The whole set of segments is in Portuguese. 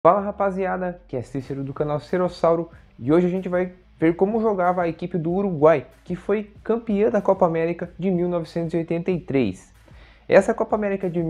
Fala rapaziada, que é Cícero do canal Cerossauro e hoje a gente vai ver como jogava a equipe do Uruguai, que foi campeã da Copa América de 1983. Essa Copa América de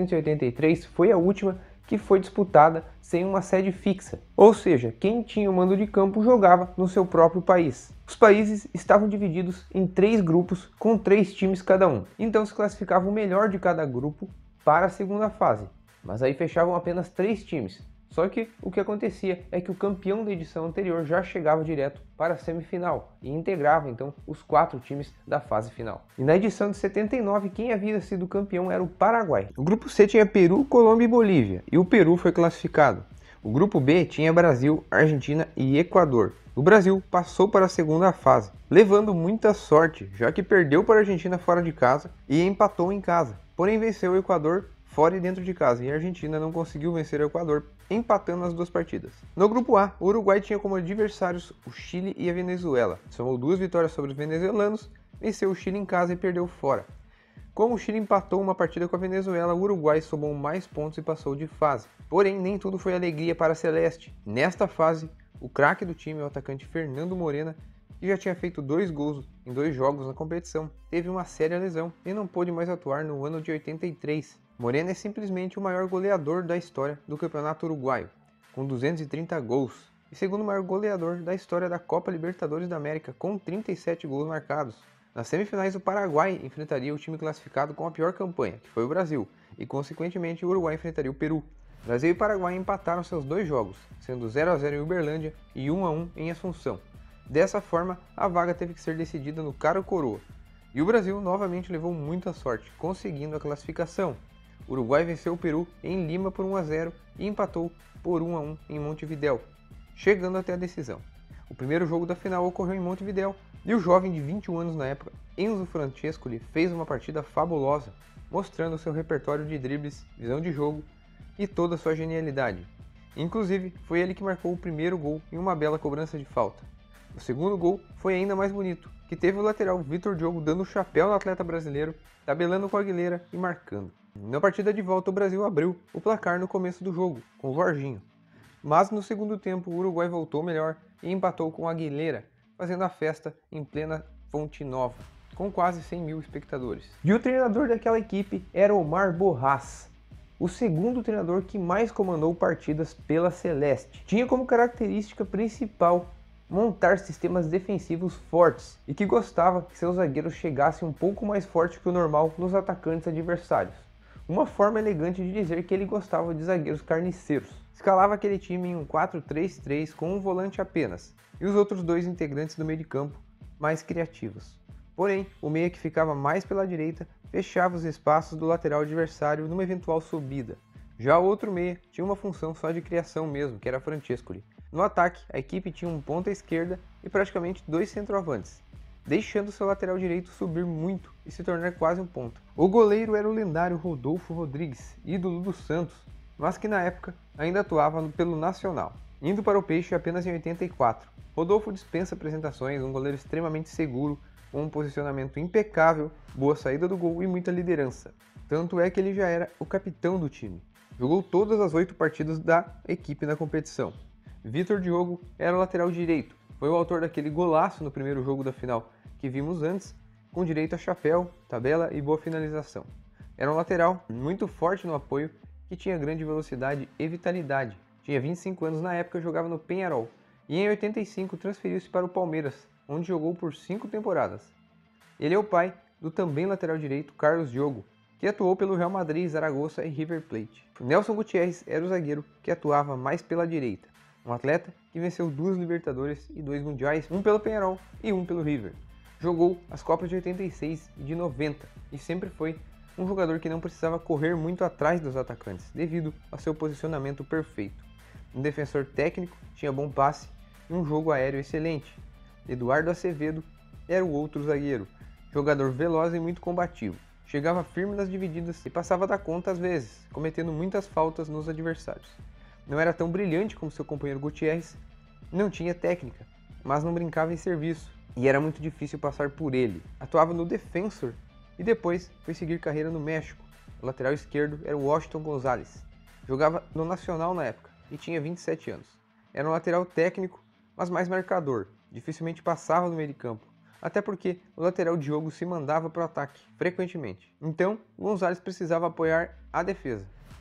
1983 foi a última que foi disputada sem uma sede fixa, ou seja, quem tinha o mando de campo jogava no seu próprio país. Os países estavam divididos em 3 grupos com 3 times cada um, então se classificava o melhor de cada grupo para a segunda fase, mas aí fechavam apenas 3 times. Só que o que acontecia é que o campeão da edição anterior já chegava direto para a semifinal e integrava então os 4 times da fase final. E na edição de 79 quem havia sido campeão era o Paraguai. O grupo C tinha Peru, Colômbia e Bolívia e o Peru foi classificado. O grupo B tinha Brasil, Argentina e Equador. O Brasil passou para a segunda fase, levando muita sorte, já que perdeu para a Argentina fora de casa e empatou em casa. Porém venceu o Equador fora e dentro de casa, e a Argentina não conseguiu vencer o Equador, empatando as 2 partidas. No grupo A, o Uruguai tinha como adversários o Chile e a Venezuela. Somou 2 vitórias sobre os venezuelanos, venceu o Chile em casa e perdeu fora. Como o Chile empatou uma partida com a Venezuela, o Uruguai somou mais pontos e passou de fase. Porém, nem tudo foi alegria para a Celeste. Nesta fase, o craque do time, o atacante Fernando Morena, que já tinha feito 2 gols em 2 jogos na competição, teve uma séria lesão e não pôde mais atuar no ano de 83. Morena é simplesmente o maior goleador da história do Campeonato Uruguaio, com 230 gols, e segundo maior goleador da história da Copa Libertadores da América, com 37 gols marcados. Nas semifinais, o Paraguai enfrentaria o time classificado com a pior campanha, que foi o Brasil, e consequentemente o Uruguai enfrentaria o Peru. Brasil e Paraguai empataram seus 2 jogos, sendo 0 a 0 em Uberlândia e 1 a 1 em Assunção. Dessa forma, a vaga teve que ser decidida no cara ou coroa, e o Brasil novamente levou muita sorte, conseguindo a classificação. O Uruguai venceu o Peru em Lima por 1 a 0 e empatou por 1 a 1 em Montevidéu, chegando até a decisão. O primeiro jogo da final ocorreu em Montevidéu e o jovem de 21 anos na época, Enzo Francescoli, fez uma partida fabulosa, mostrando seu repertório de dribles, visão de jogo e toda a sua genialidade. Inclusive, foi ele que marcou o primeiro gol em uma bela cobrança de falta. O segundo gol foi ainda mais bonito, que teve o lateral Vitor Diogo dando o chapéu no atleta brasileiro, tabelando com a Aguilera e marcando. Na partida de volta, o Brasil abriu o placar no começo do jogo, com o Jorginho. Mas no segundo tempo, o Uruguai voltou melhor e empatou com a Aguilera, fazendo a festa em plena Fonte Nova, com quase 100 mil espectadores. E o treinador daquela equipe era Omar Borrás, o segundo treinador que mais comandou partidas pela Celeste. Tinha como característica principal montar sistemas defensivos fortes e que gostava que seus zagueiros chegassem um pouco mais forte que o normal nos atacantes adversários. Uma forma elegante de dizer que ele gostava de zagueiros carniceiros. Escalava aquele time em um 4-3-3 com um volante apenas, e os outros 2 integrantes do meio de campo mais criativos. Porém, o meia que ficava mais pela direita fechava os espaços do lateral adversário numa eventual subida. Já o outro meia tinha uma função só de criação mesmo, que era Francescoli. No ataque, a equipe tinha um ponta esquerda e praticamente 2 centroavantes, deixando seu lateral direito subir muito e se tornar quase um ponta. O goleiro era o lendário Rodolfo Rodrigues, ídolo do Santos, mas que na época ainda atuava pelo Nacional, indo para o Peixe apenas em 84. Rodolfo dispensa apresentações, um goleiro extremamente seguro, com um posicionamento impecável, boa saída do gol e muita liderança. Tanto é que ele já era o capitão do time. Jogou todas as 8 partidas da equipe na competição. Vitor Diogo era o lateral direito, foi o autor daquele golaço no primeiro jogo da final que vimos antes, com direito a chapéu, tabela e boa finalização. Era um lateral muito forte no apoio, que tinha grande velocidade e vitalidade. Tinha 25 anos na época e jogava no Peñarol, e em 85 transferiu-se para o Palmeiras, onde jogou por 5 temporadas. Ele é o pai do também lateral direito Carlos Diogo, que atuou pelo Real Madrid, Zaragoza e River Plate. Nelson Gutierrez era o zagueiro que atuava mais pela direita, um atleta que venceu 2 Libertadores e 2 Mundiais, um pelo Peñarol e um pelo River. Jogou as Copas de 86 e de 90 e sempre foi um jogador que não precisava correr muito atrás dos atacantes, devido ao seu posicionamento perfeito. Um defensor técnico, tinha bom passe e um jogo aéreo excelente. Eduardo Acevedo era o outro zagueiro, jogador veloz e muito combativo. Chegava firme nas divididas e passava da conta às vezes, cometendo muitas faltas nos adversários. Não era tão brilhante como seu companheiro Gutierrez, não tinha técnica, mas não brincava em serviço, e era muito difícil passar por ele. Atuava no Defensor e depois foi seguir carreira no México. O lateral esquerdo era o Washington Gonzalez. Jogava no Nacional na época. e tinha 27 anos. Era um lateral técnico, mas mais marcador, dificilmente passava do meio de campo, até porque o lateral Diogo se mandava para o ataque frequentemente. Então, Gonzalez precisava apoiar a defesa.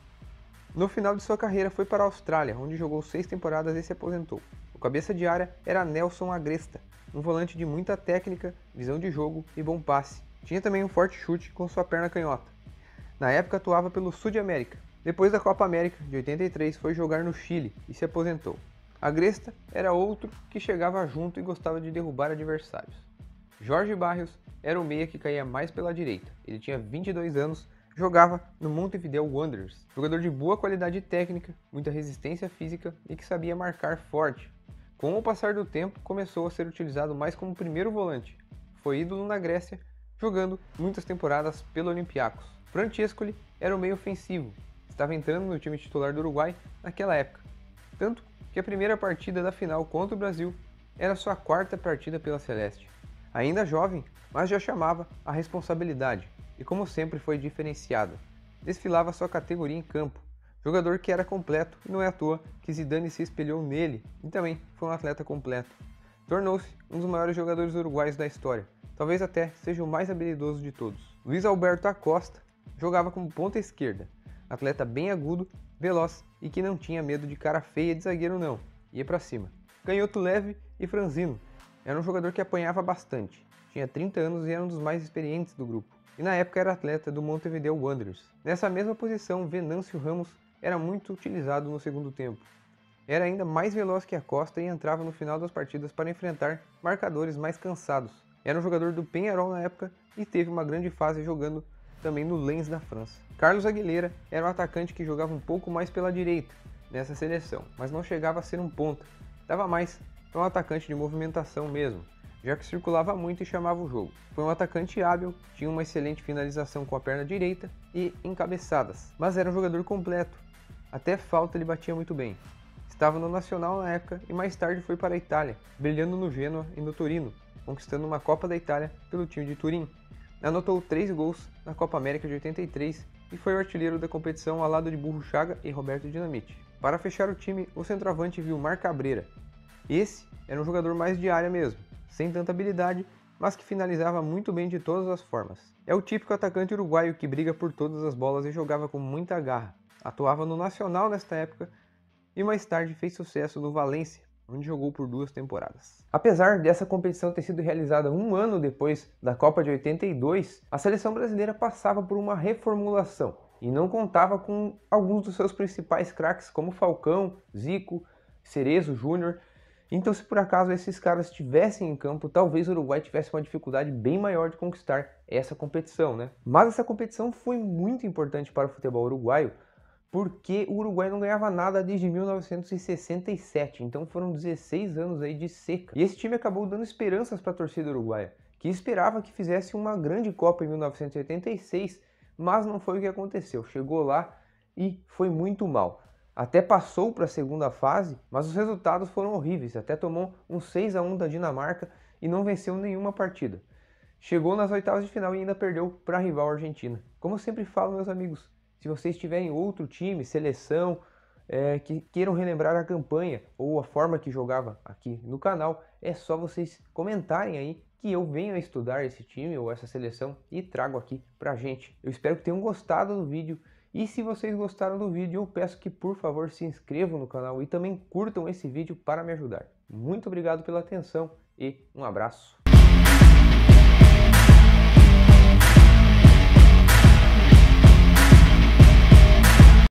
No final de sua carreira foi para a Austrália, onde jogou 6 temporadas e se aposentou. O cabeça de área era Nelson Agresta, um volante de muita técnica, visão de jogo e bom passe. Tinha também um forte chute com sua perna canhota. Na época atuava pelo Sul de América. Depois da Copa América de 83 foi jogar no Chile e se aposentou. Agresta era outro que chegava junto e gostava de derrubar adversários. Jorge Barrios era o meia que caía mais pela direita. Ele tinha 22 anos, jogava no Montevideo Wanderers. Jogador de boa qualidade técnica, muita resistência física e que sabia marcar forte. Com o passar do tempo, começou a ser utilizado mais como primeiro volante. Foi ídolo na Grécia, jogando muitas temporadas pelo Olympiacos. Francescoli era o meio ofensivo. Estava entrando no time titular do Uruguai naquela época. Tanto que a primeira partida da final contra o Brasil era sua quarta partida pela Celeste. Ainda jovem, mas já chamava a responsabilidade e como sempre foi diferenciado. Desfilava sua categoria em campo. Jogador que era completo e não é à toa que Zidane se espelhou nele e também foi um atleta completo. Tornou-se um dos maiores jogadores uruguaios da história, talvez até seja o mais habilidoso de todos. Luiz Alberto Acosta jogava como ponta esquerda, atleta bem agudo, veloz e que não tinha medo de cara feia de zagueiro não, ia pra cima. Canhoto leve e franzino, era um jogador que apanhava bastante, tinha 30 anos e era um dos mais experientes do grupo. E na época era atleta do Montevideo Wanderers. Nessa mesma posição, Venâncio Ramos era muito utilizado no segundo tempo. Era ainda mais veloz que Acosta e entrava no final das partidas para enfrentar marcadores mais cansados. Era um jogador do Peñarol na época e teve uma grande fase jogando também no Lens da França. Carlos Aguilera era um atacante que jogava um pouco mais pela direita nessa seleção, mas não chegava a ser um ponta. Dava mais para um atacante de movimentação mesmo, já que circulava muito e chamava o jogo. Foi um atacante hábil, tinha uma excelente finalização com a perna direita e encabeçadas, mas era um jogador completo. Até falta ele batia muito bem. Estava no Nacional na época e mais tarde foi para a Itália, brilhando no Genoa e no Torino, conquistando uma Copa da Itália pelo time de Turim. Anotou 3 gols na Copa América de 83 e foi o artilheiro da competição ao lado de Burro Chaga e Roberto Dinamite. Para fechar o time, o centroavante Vilmar Cabreira. Esse era um jogador mais de área mesmo, sem tanta habilidade, mas que finalizava muito bem de todas as formas. É o típico atacante uruguaio que briga por todas as bolas e jogava com muita garra. Atuava no Nacional nesta época e mais tarde fez sucesso no Valência, onde jogou por 2 temporadas. Apesar dessa competição ter sido realizada um ano depois da Copa de 82, a seleção brasileira passava por uma reformulação e não contava com alguns dos seus principais craques como Falcão, Zico, Cerezo Júnior. Então, se por acaso esses caras estivessem em campo, talvez o Uruguai tivesse uma dificuldade bem maior de conquistar essa competição, né? Mas essa competição foi muito importante para o futebol uruguaio, porque o Uruguai não ganhava nada desde 1967, então foram 16 anos aí de seca. E esse time acabou dando esperanças para a torcida uruguaia, que esperava que fizesse uma grande Copa em 1986, mas não foi o que aconteceu. Chegou lá e foi muito mal. Até passou para a segunda fase, mas os resultados foram horríveis. Até tomou um 6-1 da Dinamarca e não venceu nenhuma partida. Chegou nas oitavas de final e ainda perdeu para a rival Argentina. Como eu sempre falo, meus amigos, se vocês tiverem outro time, seleção, que queiram relembrar a campanha ou a forma que jogava aqui no canal, é só vocês comentarem aí que eu venho a estudar esse time ou essa seleção e trago aqui pra gente. Eu espero que tenham gostado do vídeo. E se vocês gostaram do vídeo, eu peço que por favor se inscrevam no canal e também curtam esse vídeo para me ajudar. Muito obrigado pela atenção e um abraço.